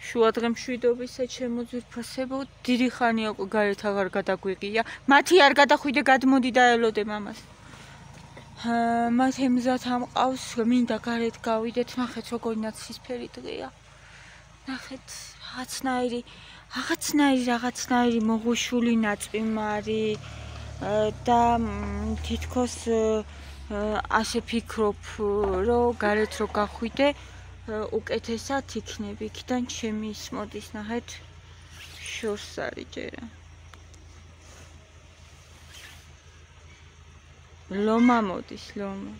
შუადღე მშვიდობისა ჩემო ძვირფასებო, დიდი ხანია უკვე გარეთ აღარ გადაგვიყია. მათი არ გადახვიდე, გადმოდი და ელოდე მამას. მათე მზად ამყავს, მინდა გარეთ გავიდეთ, ნახეთ როგორი ნაცრისფერი დღეა. ნახეთ, რაღაცნაირი მოღუშული ნაწვიმარი და თითქოს ასე ფიქრობ, რომ გარეთ რო გახვიდე, უკეთესად იქნები. იქიდან ჩემი ის მოდის, ნახეთ, შორს არის ჯერა. ლომა მოდის, ლომა.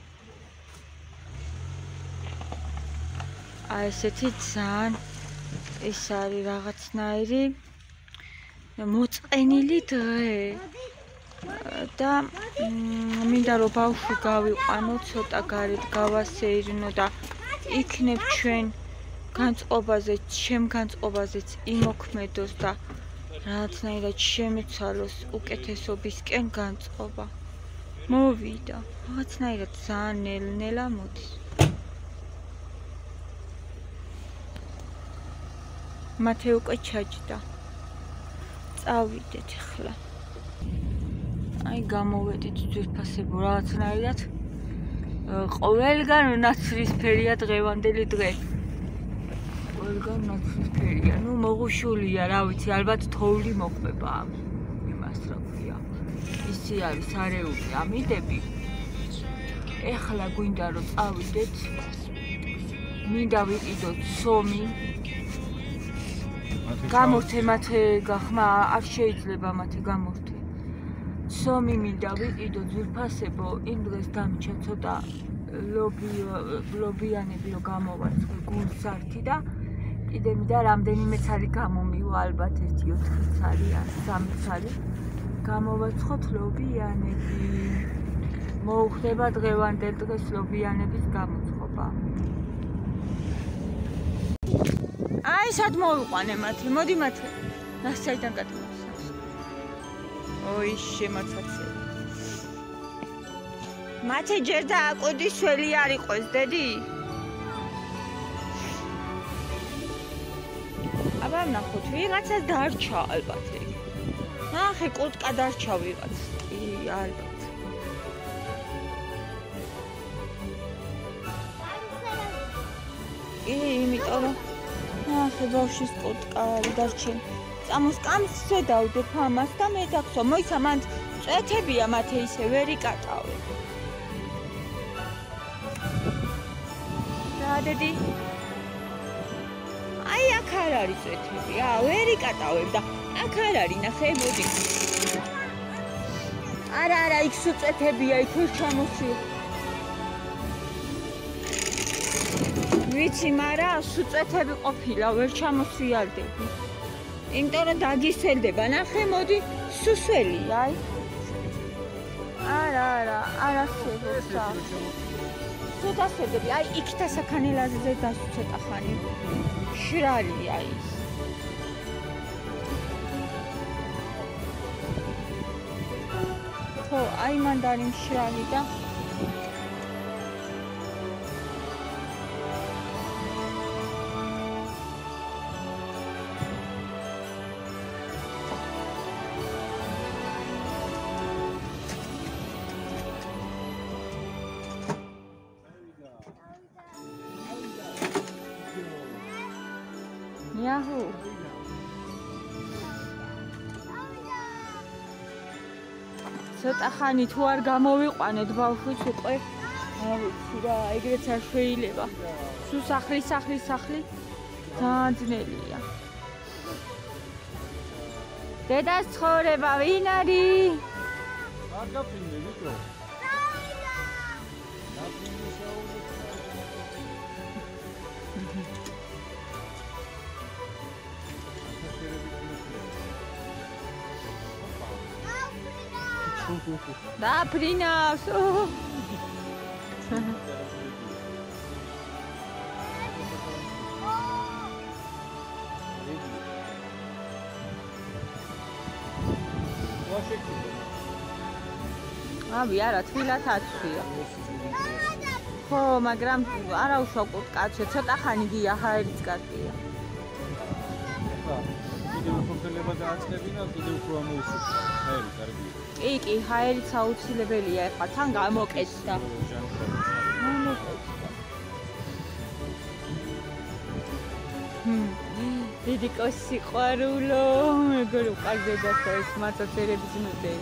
ესეთი ძალიან ეს არის რაღაცნაირი მოწყენილი დღე და მინდა რომ ბავშვი გავიყვანო, ცოტა გარეთ გავასეირნო და იქნებ ჩვენ განწყობაზე, ჩემ განწყობაზეც იმოქმედოს და რაღაცნაირად შემეცვალოს უკეთესობისკენ განწყობა. მოვიდა, რაღაცნაირად ძალიან ნელ-ნელა მოდის. მათე უკვე ჩაჯდა. წავიდეთ ახლა. აი გამოვედით ძვირფასებო, რაღაცნაირად ყველგან ნაცრისფერია დღევანდელი დღე. ყველგან ნაცრისფერია. ნუ მოღუშულია, რა ვიცი, ალბათ თოვლი მოხდება იმას რა ქვია. ისი არის არეული ამიდები. ეხლა გვინდა რომ წავიდეთ. მინდა ვიყიდოთ სომი. გამორთე მათე გახმა არ შეიძლება მათე გამორთე. სომი მინდა ვიყიდო ძვირფასებო, იმ დღეს დამჭა ცოტა ლობიანები რომ გამოვაწყე გულსართი და კიდე მინდა რამდენიმე ცალი გამომივა, ალბათ 1-4 ცალი ან 3 ცალი გამოვაცხოთ ლობიანები. მოუხდება დღევანდელ დღეს ლობიანების გამოწყობა. აი სად მოვიყვანე მათე, მოდი მათე. ნახე საიდან გადმოვსავს. ოი შემაცაცე. მათე ჯერ და აკოდის ველი არ იყოს, დედი? აბა ნახოთ, ვიღაცა დარჩა ალბათ. ნახე, კუტკა დარჩა ვიღაც. კი, ალბათ. კი, იმიტომ რომ ნახე, ბავშვის კუტკა არის დარჩენი. წამოსკამს დავდებ ამას და მე დაგსვა. მოიცა მან წვეთებია მათე ისე ვერ იკატავე. რა დედი? აი აქ არ არის წვეთები. ვერ იკატავებ და აქ არ არის, ნახე, მოდი. არა, იქ სულ წვეთებია, იქ ვერ ჩამოსვი. ვიცი, მაგრამ სულ წვეთები ყოფილა, ვერ ჩამოსვიარდები. იმიტომ რომ დაგისელდება, ნახე, მოდი, სუსველი, აი. არა სევა. ცოტა სედები, აი იქ დასაქანელაზე დასუ ცოტა ხანი. შრალია ის. ხო, აი მანდარი მშრალი და Yahoo! ცოტა ხანი თუ არ გამოვიყვანეთ ბავშვიც უკვე, არ ვიცი რა, ეგრეც არ შეიძლება. სულ სახლი ძალიან ძნელია. დედას ცხოვრება ვინ არის? არ გაფრინდი, ვიტო. Da prinaus. Abi არა, თვილად აცვია. ხო, მაგრამ არა უშავ კუტკაცე, ცოტა ხანი გია, ჰაერიც კატია. ხდება დააწყებინა კიდე უფრო ამოუსუფრა. ჰაერი კარგია. კი, ჰაერიც აუცილებელია ეხლა თან გამოკეთდა. დიდი კოსი ყვარულო, მეგობრებო, ყარდება ეს მაწაწერების მოდელი.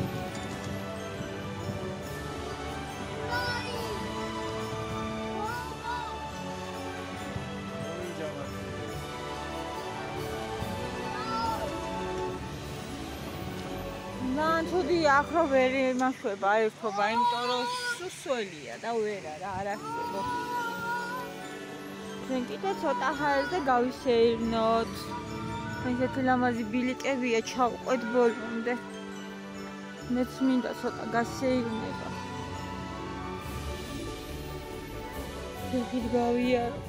ნანთუდი ახლა ვერ იმაშვება ერთობა, იმიტომ რომ სუსველია და ვერ არ არსებობს. ჩვენ კიდე ცოტა ჰაერზე გავისეირნოთ. ესეთი ლამაზი ბილიკებია ჩავყვეთ ბოლომდე. მეც მინდა ცოტა გასეირნება. ფეხით გავიაროთ.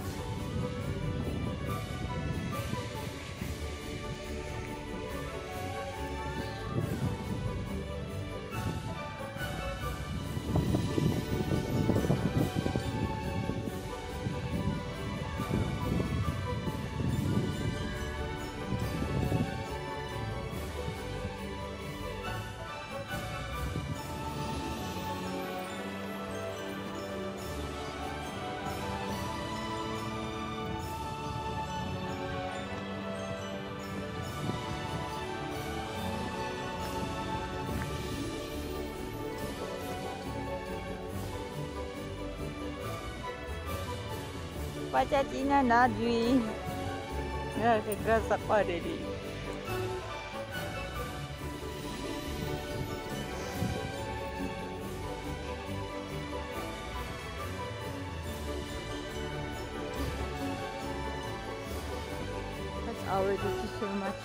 Pachatina nadvi. Ya, que grasa pareri. That's already so much.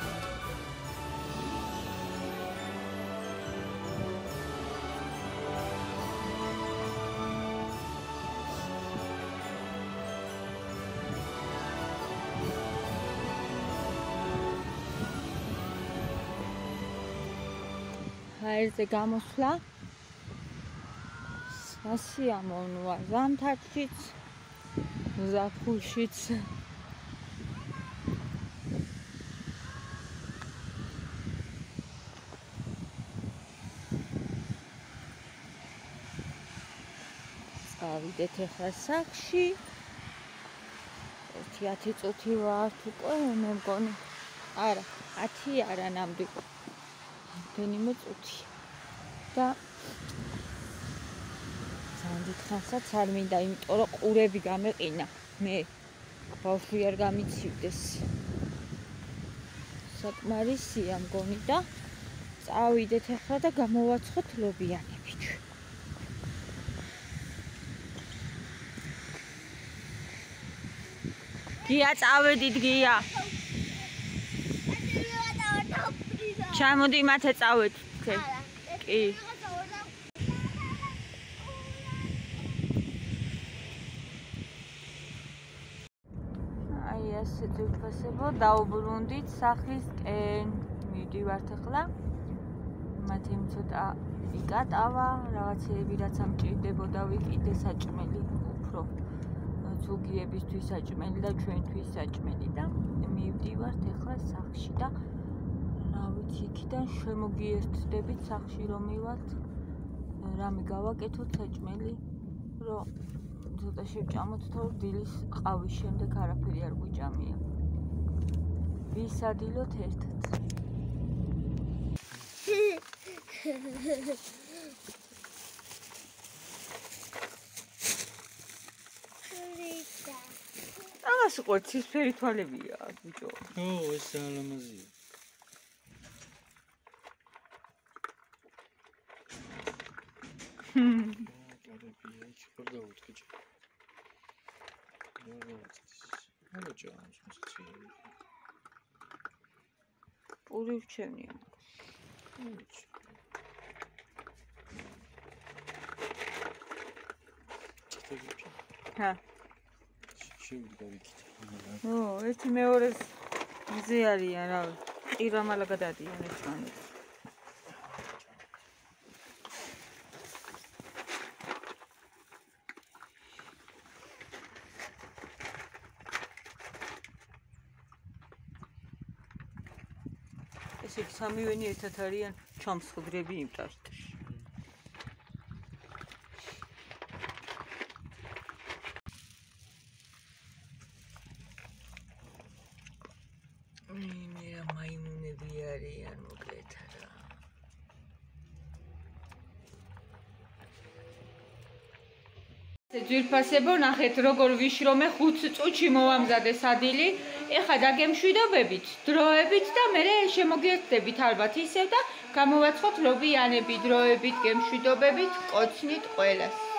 ჰაერზე გამოსვლა სასიამოვნოა ზამთარშიც ზაფხულშიც წავიდეთ ახლა სახლში 10 წუთი ვართ უკვე მე მგონი არა 10 არა ნამდვილად დენიმე წუთი და ძალიან დიდხანსაც არ მინდა იმიტომ რომ ყურები გამეყინა მე ბავშვი არ გამიცივდეს საკმარისია მგონი და წავიდეთ ახლა და გამოვაცხოთ ლობიანებით გია წავედით გია ჩამოდი მათე წავედ კი აი ასე ძვირფასებო დაუბრუნდით სახლისკენ მივდივართ ახლა მათემ ცოტა იკატავა რაღაცეები რაც ამჭირდებოდა ვიყიდე საჭმელი უფრო ზუგიებისთვის საჭმელი და ჩვენთვის საჭმელი და მივდივართ ახლა სახლში და რა ვიცი იქიდან შემოგიერთდებით სახლში რომ მივალთ რამე გავაკეთოთ საჭმელი რომ ცოტა შევჭამოთ თორ დილის ყავის შემდეგ არაფერი არ გვიჭამია ვისადილოთ ერთად ამას უყურთ ცისფერი თვალებია ბიჭო ო ეს ალამაზია კარებია იქ ხარ დაუთხეჭე პური ვჩენია ჰა შევიდა ვიქით ო ერთი მეორეს მზე არიან რავი ყირამალა გადადიან ერთმანეთს ესე იგი სამივენი ერთად არიან ჩამსხვრები იმ ტარტში. მე რა მაიმუნები არიან მოკლედ რა. ძვირფასებო, ნახეთ როგორ ვიშრომე 5 წუთში მოვამზადე სადილი. ეხლა დაგემშვიდობებით, დროებით და მე შემოგერთდებით ალბათ ისევ და გამოვაცხოთ ლობიანები დროებით, გემშვიდობებით, კოცნით ყველას.